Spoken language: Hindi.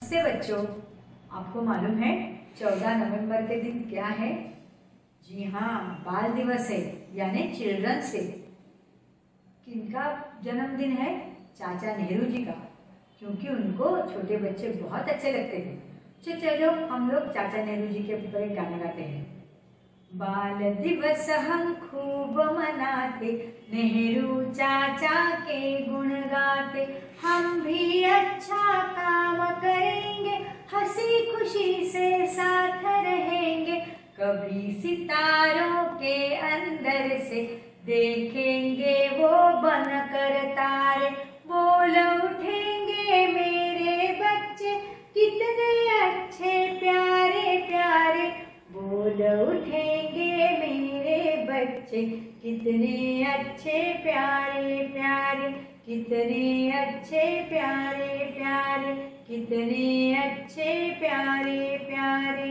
नमस्ते बच्चों, आपको मालूम है 14 नवंबर के दिन क्या है? जी हाँ, बाल दिवस है, यानी चिल्ड्रंस डे। किनका जन्मदिन है? चाचा नेहरू जी का, क्योंकि उनको छोटे बच्चे बहुत अच्छे लगते थे। चलो हम लोग चाचा नेहरू जी के ऊपर एक गाना गाते हैं। बाल दिवस हम खूब मनाते, नेहरू चाचा के गुण गाते। हम भी अच्छा काम करेंगे, हंसी खुशी से साथ रहेंगे। कभी सितारों के अंदर से देखेंगे वो बनकर तारे। बोल उठेंगे मेरे बच्चे, कितने अच्छे प्यारे प्यारे। बोल उठेंगे मेरे बच्चे, कितने अच्छे प्यारे प्यारे। कितने अच्छे प्यारे प्यारे, कितने अच्छे प्यारे प्यारे।